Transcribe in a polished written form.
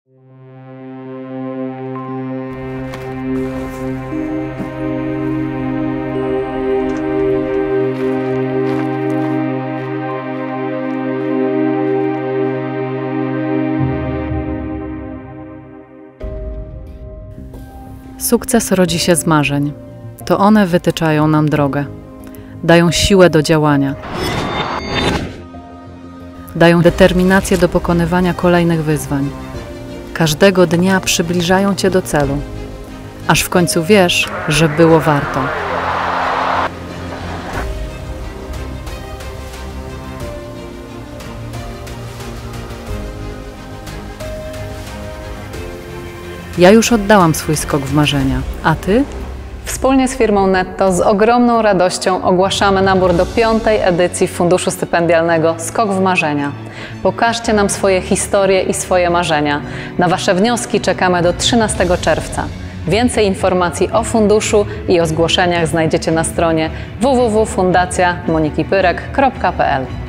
Sukces rodzi się z marzeń. To one wytyczają nam drogę. Dają siłę do działania. Dają determinację do pokonywania kolejnych wyzwań. Każdego dnia przybliżają Cię do celu, aż w końcu wiesz, że było warto. Ja już oddałam swój skok w marzenia, a Ty? Wspólnie z firmą Netto z ogromną radością ogłaszamy nabór do 5. edycji Funduszu Stypendialnego Skok w Marzenia. Pokażcie nam swoje historie i swoje marzenia. Na Wasze wnioski czekamy do 13 czerwca. Więcej informacji o funduszu i o zgłoszeniach znajdziecie na stronie www.fundacjamonikipyrek.pl.